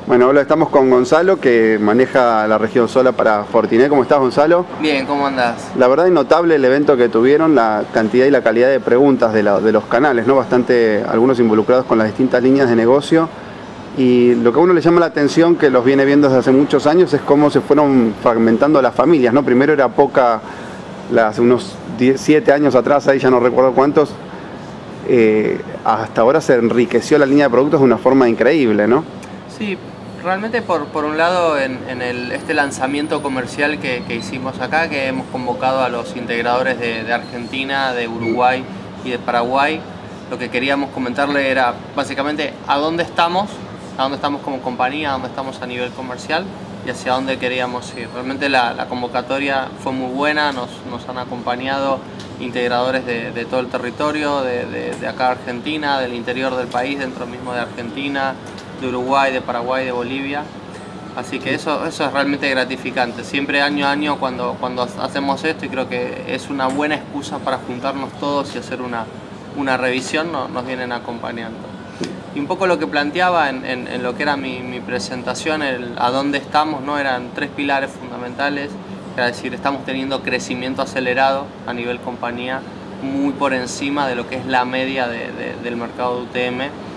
Bueno, hola, estamos con Gonzalo, que maneja la región Sola para Fortinet. ¿Cómo estás, Gonzalo? Bien, ¿cómo andás? La verdad es notable el evento que tuvieron, la cantidad y la calidad de preguntas de los canales, ¿no? Bastante, algunos involucrados con las distintas líneas de negocio. Y lo que a uno le llama la atención, que los viene viendo desde hace muchos años, es cómo se fueron fragmentando las familias, ¿no? Primero era poca, hace unos 7 años atrás, ahí ya no recuerdo cuántos, hasta ahora se enriqueció la línea de productos de una forma increíble, ¿no? Sí, realmente por un lado en este lanzamiento comercial que hicimos acá, que hemos convocado a los integradores de Argentina, de Uruguay y de Paraguay, lo que queríamos comentarle era básicamente a dónde estamos como compañía, a dónde estamos a nivel comercial y hacia dónde queríamos ir. Realmente la convocatoria fue muy buena, nos han acompañado integradores de todo el territorio, de acá Argentina, del interior del país, dentro mismo de Argentina, de Uruguay, de Paraguay, de Bolivia. Así que eso es realmente gratificante. Siempre año a año cuando hacemos esto, y creo que es una buena excusa para juntarnos todos y hacer una revisión, nos vienen acompañando. Y un poco lo que planteaba en lo que era mi presentación, a dónde estamos, ¿no? Eran 3 pilares fundamentales. Es decir, estamos teniendo crecimiento acelerado a nivel compañía, muy por encima de lo que es la media del mercado de UTM.